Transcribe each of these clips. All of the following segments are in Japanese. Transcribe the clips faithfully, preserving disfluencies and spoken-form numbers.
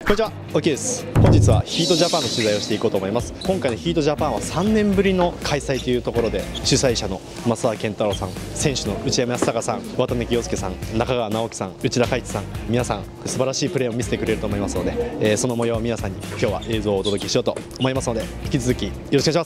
こんにちは、オキです。本日はヒートジャパンの取材をしていこうと思います。今回のヒートジャパンはさんねんぶりの開催というところで、主催者の増田健太郎さん、選手の内山康隆さん、渡辺清介さん、中川直樹さん、内田海地さん、皆さん素晴らしいプレーを見せてくれると思いますので、えー、その模様を皆さんに今日は映像をお届けしようと思いますので、引き続きよろしくお願いします。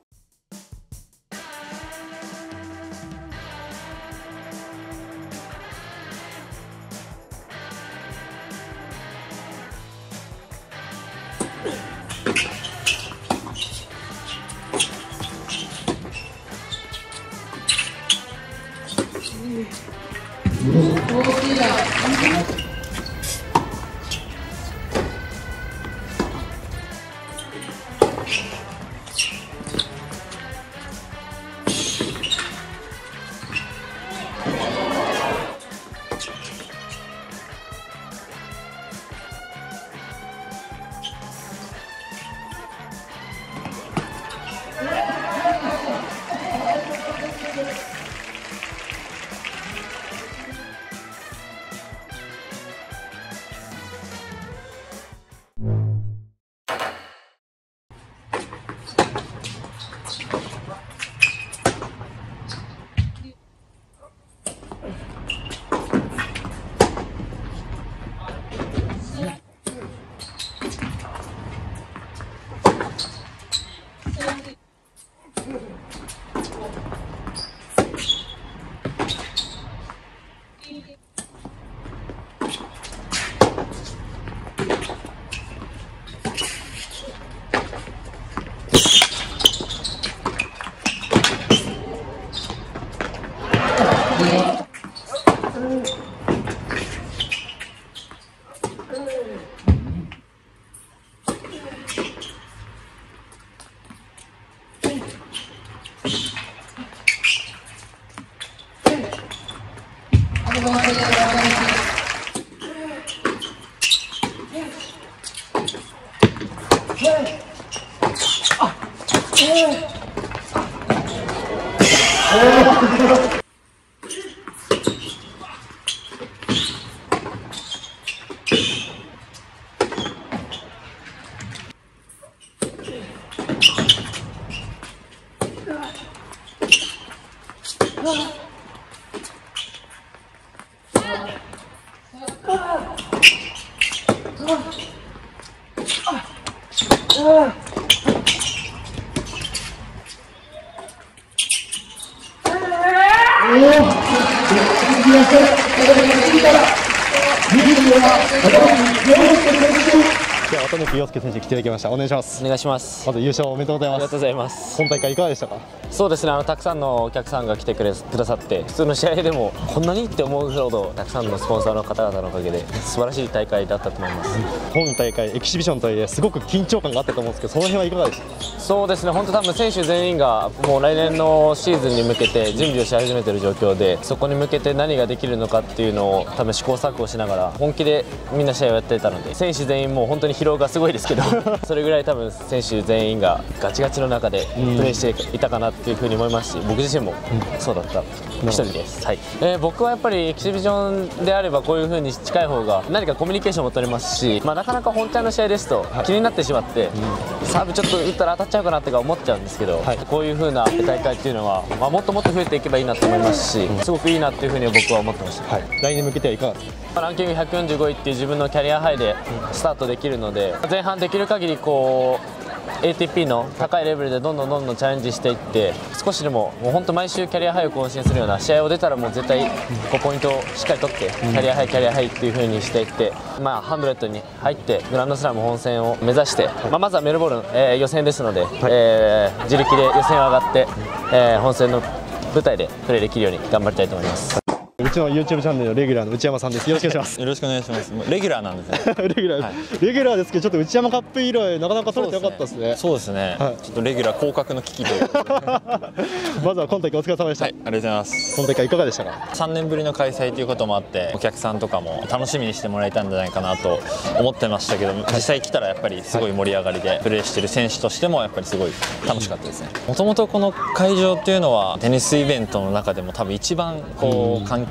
渡辺陽介選手来ていただきました。お願いします。 お願いします。 まず優勝おめでとうございます。 ありがとうございます。 今大会いかがでしたか？ そうですね、あのたくさんのお客さんが来てくれくださって、普通の試合でもこんなにって思うほどたくさんのスポンサーの方々のおかげで素晴らしい大会だったと思います。 今大会エキシビションとはいえすごく緊張感があったと思うんですけど、その辺はいかがでしたか？ そうですね、本当多分選手全員がもう来年のシーズンに向けて準備をし始めている状況で、そこに向けて何ができるのかっていうのを多分試行錯誤しながら本気でみんな試合をやっていたので、選手全員もう本当に疲労がすごいですけどそれぐらい多分選手全員がガチガチの中でプレーしていたかなっていうふうに思いますし、僕自身もそうだった一人です。はい、えー、僕はやっぱりエキシビションであればこういうふうに近い方が何かコミュニケーションも取れますし、まあ、なかなか本体の試合ですと気になってしまって、サーブちょっと打ったら当たっちゃうかなってか思っちゃうんですけど、はい、こういうふうな大会っていうのは、まあ、もっともっと増えていけばいいなと思いますし、すごくいいなっていうふうに僕は思ってました。 はい、来年に向けてはいかがですか？ ランキングひゃくよんじゅうごいっていう自分のキャリアハイでスタートできるので、前半できる限りこう エーティーピー の高いレベルでどんどんどんどんチャレンジしていって、少しでももう本当毎週キャリアハイを更新するような試合を出たらもう絶対こうポイントをしっかり取ってキャリアハイキャリアハイっていう風にしていって、まあハンドレットに入ってグランドスラム本戦を目指して、まあ、まずはメルボルン、えー、予選ですので、はい、えー、自力で予選を上がって、えー、本戦の舞台でプレーできるように頑張りたいと思います。 うちの ユーチューブ チャンネルのレギュラーの内山さんです。よろしくお願いします。 よろしくお願いします。レギュラーなんですね。 レギュラー、はい、レギュラーですけど、ちょっと内山カップ以来なかなか取れてよかったですね。 そうですね。はい、ちょっとレギュラー降格の危機という。 まずは今大会お疲れ様でした。 はい、ありがとうございます。 今大会いかがでしたか？ さんねんぶりの開催ということもあって、お客さんとかも楽しみにしてもらえたんじゃないかなと思ってましたけど、実際来たらやっぱりすごい盛り上がりで、プレーしてる選手としてもやっぱりすごい楽しかったですね。もともとこの会場っていうのはテニスイベントの中でも多分一番こう観客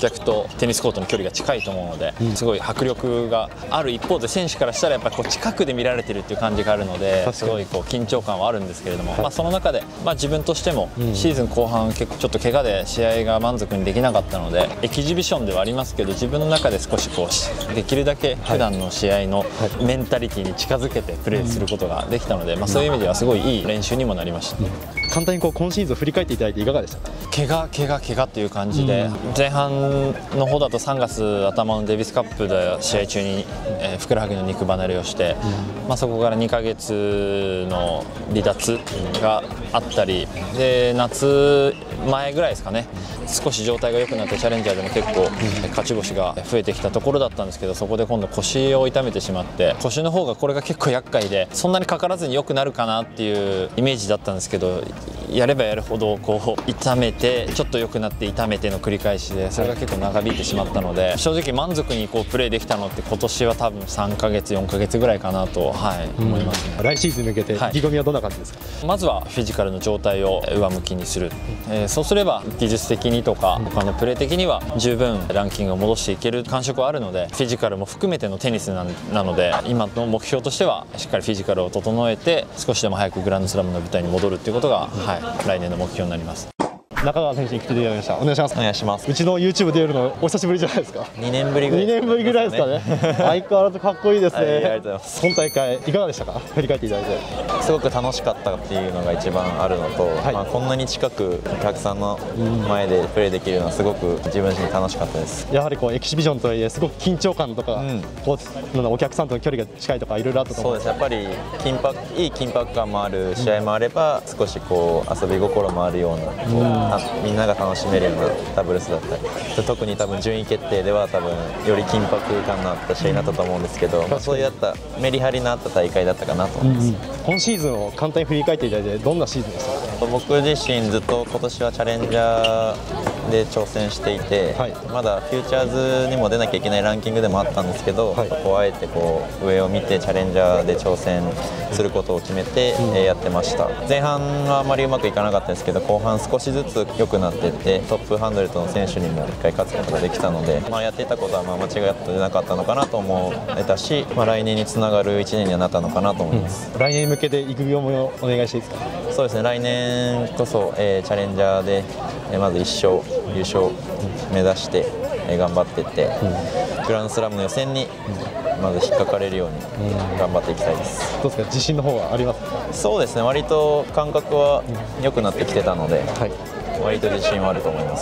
客とテニスコートの距離が近いと思うので、すごい迫力がある一方で、選手からしたらやっぱりこう近くで見られてるっていう感じがあるので、すごいこう緊張感はあるんですけれども、まあ、その中で、まあ、自分としてもシーズン後半結構ちょっと怪我で試合が満足にできなかったので、エキシビションではありますけど、自分の中で少しこうできるだけ普段の試合のメンタリティに近づけてプレーすることができたので、まあ、そういう意味ではすごいいい練習にもなりました。 簡単にこう今シーズン振り返っていただいていかがでしたか？ 怪我、怪我、怪我っていう感じで、前半の方だとさんがつ頭のデビスカップで試合中に、えー、ふくらはぎの肉離れをして、まあ、そこからにかげつの離脱があったりで、夏前ぐらいですかね、少し状態が良くなってチャレンジャーでも結構勝ち星が増えてきたところだったんですけど、そこで今度腰を痛めてしまって、腰の方がこれが結構厄介で、そんなにかからずに良くなるかなっていうイメージだったんですけど、やればやるほどこう痛めてちょっと良くなって痛めての繰り返しで、それが結構長引いてしまったので、正直満足にこうプレーできたのって今年は多分さんかげつよんかげつぐらいかなと、はい、思いますね。 来シーズンに向けて意気込みはどんな感じですか？ まずはフィジカルの状態を上向きにする、えー、そうすれば技術的にとか他のプレー的には十分ランキングを戻していける感触はあるので、フィジカルも含めてのテニスなので、今の目標としてはしっかりフィジカルを整えて少しでも早くグランドスラムの舞台に戻るということが、はい、来年の目標になります。 中川選手に来ていただきました。お願いします。 お願いします。 うちの ユーチューブ 出るのお久しぶりじゃないですか？ にねんぶりぐらいにねんぶりぐらいですかね。相変わらずかっこいいですね。 はい、ありがとうございます。 今大会いかがでしたか？振り返っていただいて。 すごく楽しかったっていうのが一番あるのと、はい、まあこんなに近くお客さんの前でプレーできるのはすごく自分自身楽しかったです。 やはりこうエキシビジョンとはいえすごく緊張感とか、うん、こうお客さんとの距離が近いとかいろいろあったと思うんです。そうです。やっぱり緊迫いい緊迫感もある試合もあれば、うん、少しこう遊び心もあるような、こう、うん、あみんなが楽しめるようなダブルスだったり、特に多分順位決定では多分より緊迫感のあった試合になったと思うんですけど、まあ、そういったメリハリのあった大会だったかなと思います。うんうん、 今シーズンを簡単に振り返っていただいてどんなシーズンでしたか？ 僕自身ずっと今年はチャレンジャーで挑戦していて、はい、まだフューチャーズにも出なきゃいけないランキングでもあったんですけど、はい、こうあえてこう上を見てチャレンジャーで挑戦することを決めて、うん、やってました。前半はあまりうまくいかなかったんですけど、後半少しずつ良くなっていって、トップハンドルトの選手にもいっかい勝つことができたので、まあ、やっていたことはまあ間違ってなかったのかなと思えたし、まあ、来年につながるいちねんにはなったのかなと思います。 うん、来年に向けて意気込みをお願いしていいですか？ そうですね、来年こそ、えー、チャレンジャーで、えー、まずいっ勝優勝目指して、えー、頑張っていって、うん、グランドスラムの予選にまず引っかかれるように頑張っていきたいです。 どうですか、自信の方はありますか？ そうですね、割と感覚は良くなってきてたので、はい、割と自信はあると思います。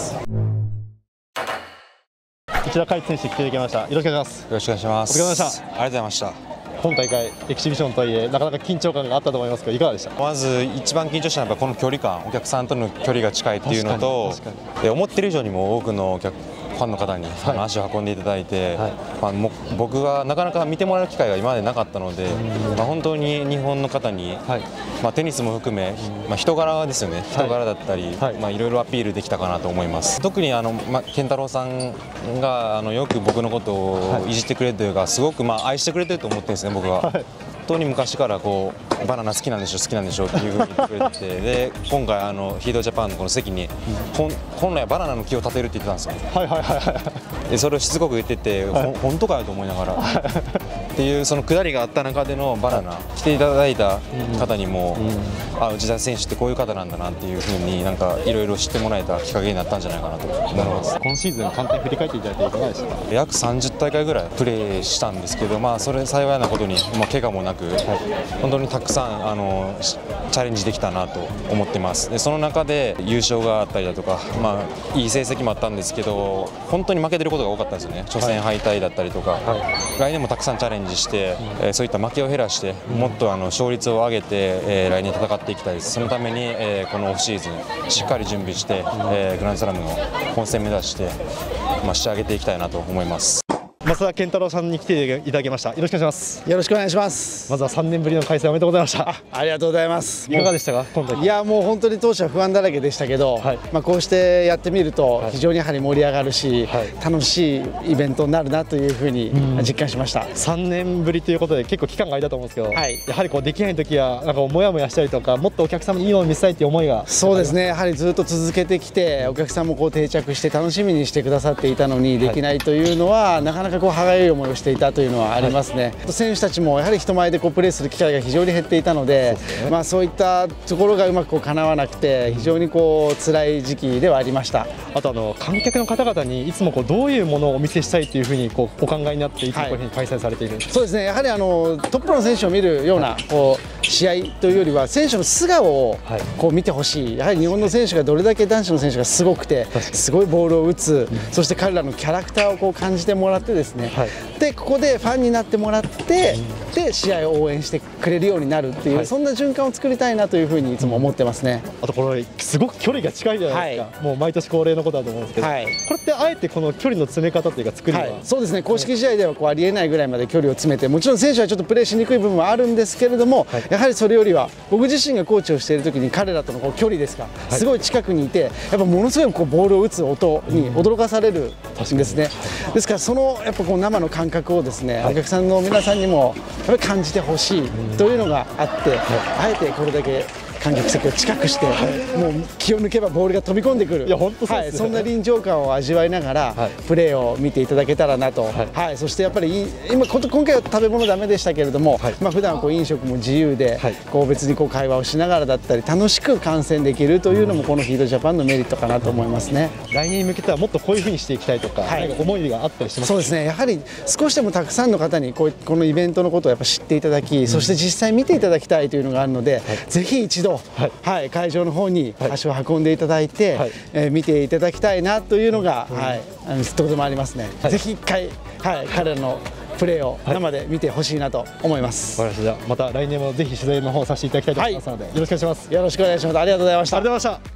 内田海津選手来ていただきました。よろしくお願いします。 よろしくお願いします。 お疲れ様でした。 ありがとうございました。 今大会エキシビションとはいえなかなか緊張感があったと思いますけどいかがでしたか？ まず一番緊張したのはやっぱこの距離感、お客さんとの距離が近いっていうのと、で思ってる以上にも多くのお客ファンの方に足を運んでいただいて、はい、まあ、も僕がなかなか見てもらう機会が今までなかったので、まあ、本当に日本の方に、はい、まあ、テニスも含め、まあ、人柄ですよね、人柄だったり、はい、まあ、いろいろアピールできたかなと思います。特にあの、まあ、健太郎さんがあのよく僕のことをいじってくれるというか、すごくまあ愛してくれてると思ってるんですね、僕は。はい、本当に昔からこうバナナ好きなんでしょ好きなんでしょっていうふうに言ってくれててで今回あのヒートジャパンのこの席に本本来はバナナの木を立てるって言ってたんですよ。はいはいはいはい。でそれをしつこく言ってて、はい、本当かよと思いながらっていうそのくだりがあった中でのバナナ来ていただいた方にも、うん、あ内田選手ってこういう方なんだなっていうふうになんかいろいろ知ってもらえたきっかけになったんじゃないかなと思います。 今シーズン簡単に振り返っていただいていかがでしたか？ 約さんじゅっ大会ぐらいプレーしたんですけど、まあそれ幸いなことに、まあ、怪我もなく、はい、本当にたくさんあのチャレンジできたなと思ってます。でその中で優勝があったりだとか、まあ、いい成績もあったんですけど本当に負けてることが多かったんですよね。初戦敗退だったりとか、はい、来年もたくさんチャレンジして、えー、そういった負けを減らしてもっとあの勝率を上げて、えー、来年戦っていきたいです。そのために、えー、このオフシーズンしっかり準備して、えー、グランドスラムの本戦目指して、まあ、仕上げていきたいなと思います。 増田健太郎さんに来ていただきました。よろしくお願いします。 よろしくお願いします。 まずはさんねんぶりの開催おめでとうございました。 あ, ありがとうございます。 いかがでしたか今回。 いやもう本当に当初は不安だらけでしたけど、はい、まあこうしてやってみると非常にやはり盛り上がるし、はい、楽しいイベントになるなというふうに実感しました。 さんねんぶりということで結構期間が空いたと思うんですけど、はい、やはりこうできない時はなんかもやもやしたりとか、もっとお客様にいいものを見せたいという思いが。 そうですね、やはりずっと続けてきてお客さんもこう定着して楽しみにしてくださっていたのにできないというのは、はい、なかなかこう歯がゆい思いをしていたというのはありますね。はい、選手たちもやはり人前でこうプレーする機会が非常に減っていたので、そうですね、まあそういったところがうまくこう叶わなくて非常にこう辛い時期ではありました。 あとあの観客の方々にいつもこうどういうものをお見せしたいというふうにこうお考えになっていつもこういうふうに開催されているんですか。 はい、そうですね、やはりあのトップの選手を見るようなこう試合というよりは選手の素顔をこう見てほしい。やはり日本の選手がどれだけ男子の選手がすごくてすごいボールを打つ、そして彼らのキャラクターをこう感じてもらってですね、はい、でここでファンになってもらって、で試合を応援してくれるようになるっていう、はい、そんな循環を作りたいなというふうにいつも思ってますね。 あとこれすごく距離が近いじゃないですか。はい、もう毎年恒例のことだと思うんですけど、はい、これってあえてこの距離の詰め方というか作りは、はい、 そうですね、公式試合ではこうありえないぐらいまで距離を詰めて、もちろん選手はちょっとプレーしにくい部分はあるんですけれども、はい、やはりそれよりは僕自身がコーチをしている時に彼らとのこう距離ですか、すごい近くにいて、やっぱものすごいこうボールを打つ音に驚かされるんですね。ですからそのやっぱこう生の感覚をですね、はい、お客さんの皆さんにもやっぱり感じてほしいというのがあって、はい、あえてこれだけ観客席を近くして、はい、もう気を抜けばボールが飛び込んでくる、いや本当そうですね、はい、そんな臨場感を味わいながら、はい、プレーを見ていただけたらなと、はいはい、そしてやっぱり今、今回は食べ物ダメでしたけれども、はい、まあ普段はこう飲食も自由で、はい、こう別にこう会話をしながらだったり楽しく観戦できるというのもこのヒートジャパンのメリットかなと思いますね。 来年に向けてはもっとこういうふうにしていきたいとか、はい、なんか思いがあったりしますか。 そうですね、やはり少しでもたくさんの方にこうこのイベントのことをやっぱ知っていただき、うん、そして実際見ていただきたいというのがあるので、はい、ぜひ一度、はいはい、会場の方に足を運んでいただいて、はい、えー、見ていただきたいなというのが、はい、あのとてもありますね。はい、ぜひ一回、はい、彼らのプレーを生で見てほしいなと思います。 わかりました。じゃあまた来年もぜひ取材の方させていただきたいと思いますので、はい、よろしくお願いします。 よろしくお願いします。ありがとうございました。 ありがとうございました。